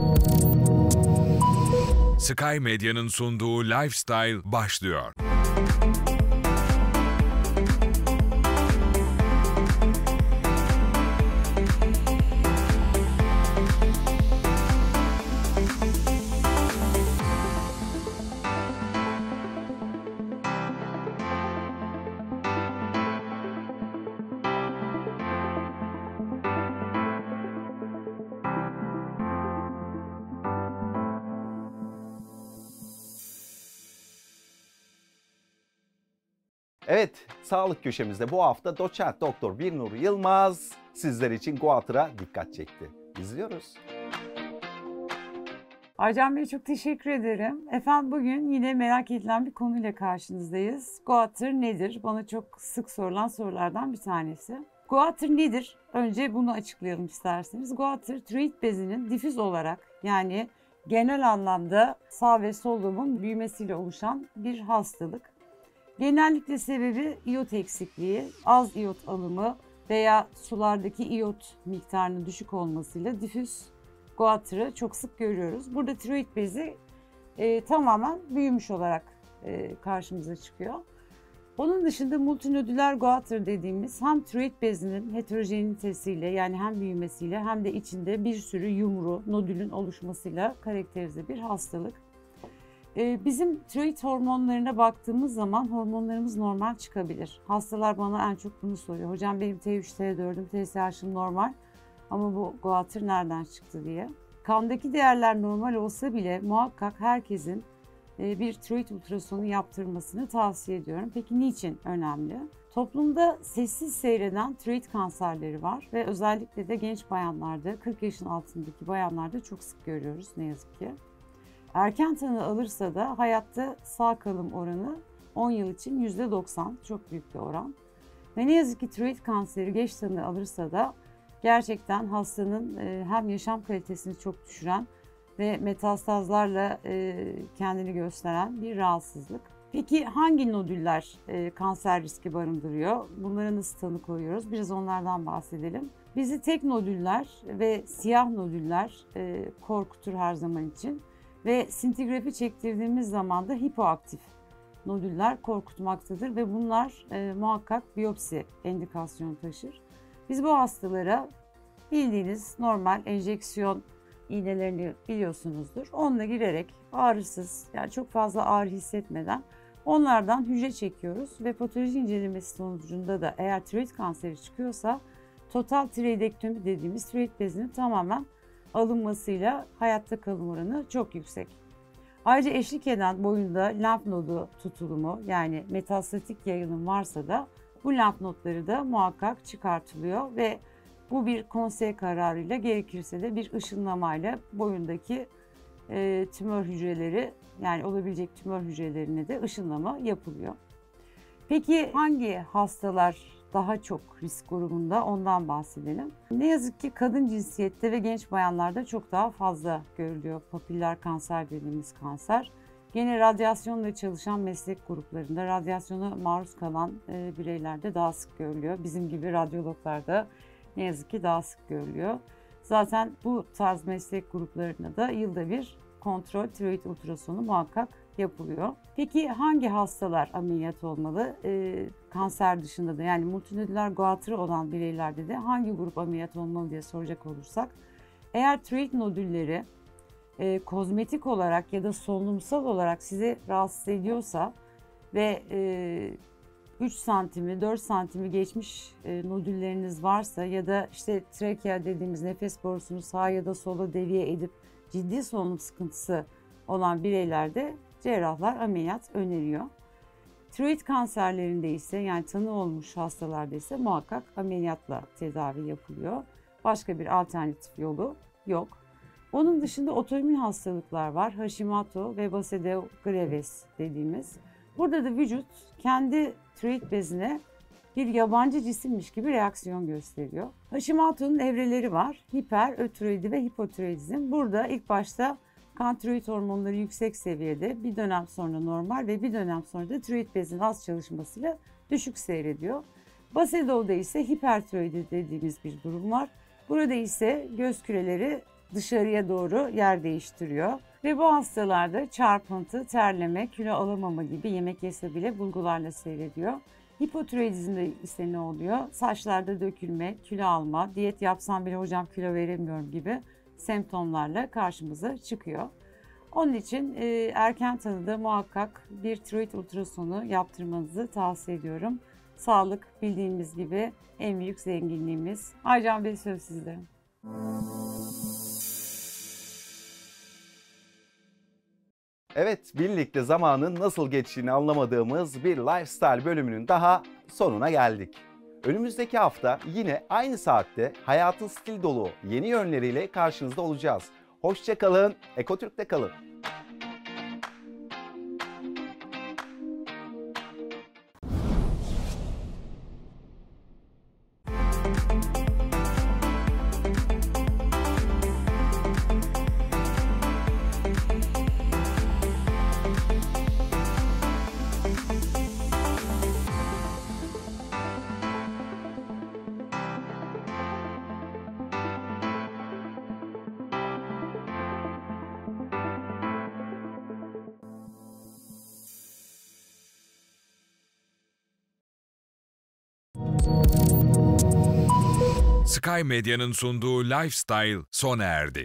Sky Medya'nın sunduğu Lifestyle başlıyor. Evet, sağlık köşemizde bu hafta doçent doktor Birnur Yılmaz sizler için Goater'a dikkat çekti. İzliyoruz. Aycan Bey çok teşekkür ederim. Efendim bugün yine merak edilen bir konuyla karşınızdayız. Goater nedir? Bana çok sık sorulan sorulardan bir tanesi. Goater nedir? Önce bunu açıklayalım isterseniz. Goater, tiroid bezinin difüz olarak yani genel anlamda sağ ve sol lobun büyümesiyle oluşan bir hastalık. Genellikle sebebi iyot eksikliği, az iyot alımı veya sulardaki iyot miktarının düşük olmasıyla difüz goater'ı çok sık görüyoruz. Burada tiroid bezi tamamen büyümüş olarak karşımıza çıkıyor. Onun dışında multinodüler goater dediğimiz hem tiroid bezinin heterojenitesiyle yani hem büyümesiyle hem de içinde bir sürü yumru, nodülün oluşmasıyla karakterize bir hastalık. Bizim tiroid hormonlarına baktığımız zaman hormonlarımız normal çıkabilir. Hastalar bana en çok bunu soruyor. Hocam benim T3, T4'üm, TSH'ım normal ama bu goater nereden çıktı diye. Kandaki değerler normal olsa bile muhakkak herkesin bir tiroid ultrasonu yaptırmasını tavsiye ediyorum. Peki niçin önemli? Toplumda sessiz seyreden tiroid kanserleri var ve özellikle de genç bayanlarda, 40 yaşın altındaki bayanlarda çok sık görüyoruz ne yazık ki. Erken tanı alırsa da hayatta sağ kalım oranı 10 yıl için %90, çok büyük bir oran. Ve ne yazık ki tiroid kanseri geç tanı alırsa da gerçekten hastanın hem yaşam kalitesini çok düşüren ve metastazlarla kendini gösteren bir rahatsızlık. Peki hangi nodüller kanser riski barındırıyor? Bunlara nasıl tanı koyuyoruz? Biraz onlardan bahsedelim. Bizi tek nodüller ve siyah nodüller korkutur her zaman için. Ve sintigrafi çektirdiğimiz zaman da hipoaktif nodüller korkutmaktadır ve bunlar muhakkak biyopsi endikasyonu taşır. Biz bu hastalara bildiğiniz normal enjeksiyon iğnelerini biliyorsunuzdur. Onunla girerek ağrısız yani çok fazla ağrı hissetmeden onlardan hücre çekiyoruz ve patoloji incelemesi sonucunda da eğer tiroid kanseri çıkıyorsa total tiroidektomi dediğimiz tiroid bezinin tamamen alınmasıyla hayatta kalım oranı çok yüksek. Ayrıca eşlik eden boyunda lenf nodu tutulumu yani metastatik yayılım varsa da bu lenf nodları da muhakkak çıkartılıyor ve bu bir konsey kararıyla gerekirse de bir ışınlamayla boyundaki tümör hücreleri yani olabilecek tümör hücrelerine de ışınlama yapılıyor. Peki hangi hastalar daha çok risk grubunda ondan bahsedelim. Ne yazık ki kadın cinsiyette ve genç bayanlarda çok daha fazla görülüyor papiller kanser dediğimiz kanser. Gene radyasyonla çalışan meslek gruplarında radyasyona maruz kalan bireylerde daha sık görülüyor. Bizim gibi radyologlarda ne yazık ki daha sık görülüyor. Zaten bu tarz meslek gruplarında da yılda bir kontrol tiroid ultrasonu muhakkak yapılıyor. Peki hangi hastalar ameliyat olmalı? Kanser dışında da yani multinodüler goater olan bireylerde de hangi grup ameliyat olmalı diye soracak olursak eğer tiroid nodülleri kozmetik olarak ya da solunumsal olarak sizi rahatsız ediyorsa ve 3 santimi 4 santimi geçmiş nodülleriniz varsa ya da işte trakea dediğimiz nefes borusunu sağa ya da sola deviye edip ciddi solunum sıkıntısı olan bireylerde cerrahlar ameliyat öneriyor. Tiroid kanserlerinde ise yani tanı olmuş hastalarda ise muhakkak ameliyatla tedavi yapılıyor. Başka bir alternatif yolu yok. Onun dışında otoimmün hastalıklar var. Hashimoto ve Basedeo graves dediğimiz. Burada da vücut kendi tiroid bezine bir yabancı cisimmiş gibi reaksiyon gösteriyor. Hashimoto'nun evreleri var. Hiperötiroidi ve hipotiroidizm. Burada ilk başta kan tiroid hormonları yüksek seviyede, bir dönem sonra normal ve bir dönem sonra da tiroid bezinin az çalışmasıyla düşük seyrediyor. Basedo'da ise hipertiroidi dediğimiz bir durum var. Burada ise göz küreleri dışarıya doğru yer değiştiriyor. Ve bu hastalarda çarpıntı, terleme, kilo alamama gibi yemek yese bile bulgularla seyrediyor. Hipotiroidizmde ise ne oluyor? Saçlarda dökülme, kilo alma, diyet yapsam bile hocam kilo veremiyorum gibi semptomlarla karşımıza çıkıyor. Onun için erken tanıda muhakkak bir tiroid ultrasonu yaptırmanızı tavsiye ediyorum. Sağlık bildiğimiz gibi en büyük zenginliğimiz. Aycan Bey, söz sizde. Evet, birlikte zamanın nasıl geçtiğini anlamadığımız bir lifestyle bölümünün daha sonuna geldik. Önümüzdeki hafta yine aynı saatte hayatın stil dolu yeni yönleriyle karşınızda olacağız. Hoşça kalın, Ekotürk'te kalın. Sky Medya'nın sunduğu Lifestyle sona erdi.